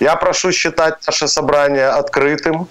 Я прошу считать наше собрание открытым.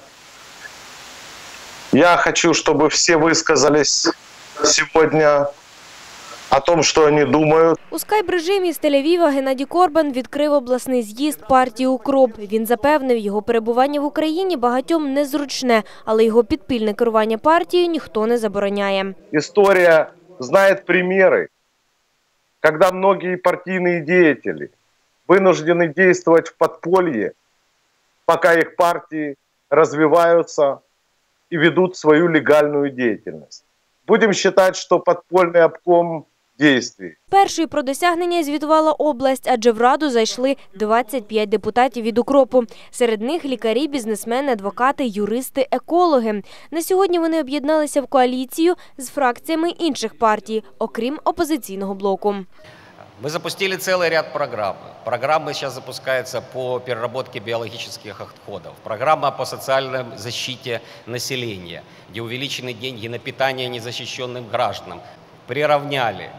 Я хочу, чтобы все высказались сегодня о том, що вони думають. У скайп-режимі з Тель-Авіва Геннадій Корбан відкрив обласний з'їзд партії «Укроп». Він запевнив, його перебування в Україні багатьом незручне, але його підпільне керування партією ніхто не забороняє. Історія знає приміри, коли многие партійні діятелі вынуждены действовать в подполье, пока их партии развиваются и ведут свою легальную деятельность. Будем считать, что подпольный обком действий. Першою про досягнення звітувала область, адже в Раду зайшли 25 депутатів від «Укропу». Серед них лікарі, бізнесмени, адвокати, юристи, екологи. На сьогодні вони об'єдналися в коаліцію з фракціями інших партій, окрім опозиційного блоку. Мы запустили целый ряд программ. Программы сейчас запускаются по переработке биологических отходов. Программа по социальной защите населения, где увеличены деньги на питание незащищенным гражданам. Приравняли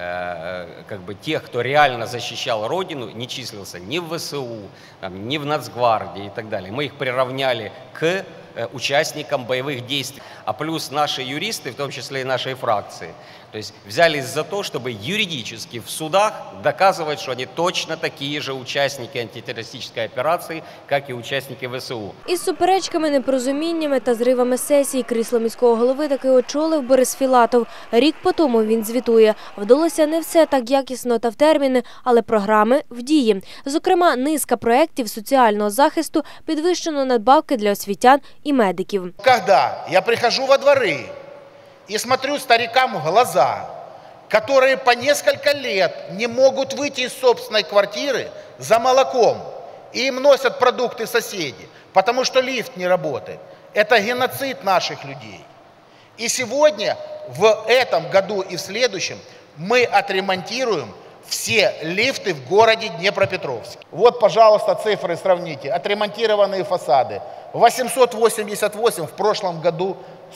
тех, кто реально защищал Родину, не числился ни в ВСУ, ни в Нацгвардии и так далее. Мы их приравняли к участникам боевых действий. А плюс наши юристы, в том числе и нашей фракции, то есть взялись за то, чтобы юридически в судах доказывать, что они точно такие же участники антитеррористической операции, как и участники ВСУ. Із суперечками, непорозуміннями та зривами сесії крісло міського голови таки очолив Борис Філатов. Рік по тому він звітує. Вдалося не все так якісно та в терміни, але програми в дії. Зокрема, низка проєктів соціального захисту, підвищено надбавки для освітян и медиков. Когда я прихожу во дворы и смотрю старикам в глаза, которые по несколько лет не могут выйти из собственной квартиры за молоком, и им носят продукты соседи, потому что лифт не работает, это геноцид наших людей. И сегодня, в этом году и в следующем, мы отремонтируем все лифты в городе Днепропетровске. Вот, пожалуйста, цифры сравните. Отремонтированные фасады. 888, в прошлом году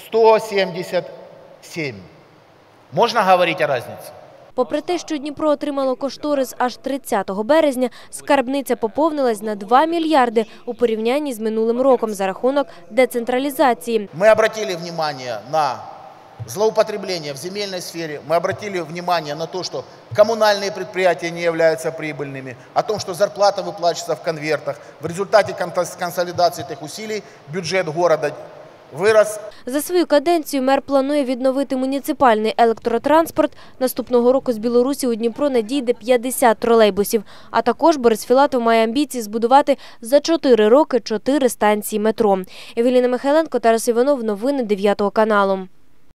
177. Можно говорить о разнице? Попри те, що Дніпро отримало кошторис аж 30 березня, скарбниця поповнилась на 2 мільярди у порівнянні з минулим роком за рахунок децентралізації. Мы обратили внимание на злоупотребление в земельной сфере, мы обратили внимание на то, что коммунальные предприятия не являются прибыльными, о том, что зарплата выплачивается в конвертах. В результате консолидации этих усилий бюджет города вирос. За свою каденцію мер планує відновити муніципальний електротранспорт. Наступного року з Білорусі у Дніпро надійде 50 тролейбусів. А також Борис Філатов має амбіції збудувати за 4 роки 4 станції метро. Евеліна Михайленко, Тарас Іванов. Новини 9 каналу.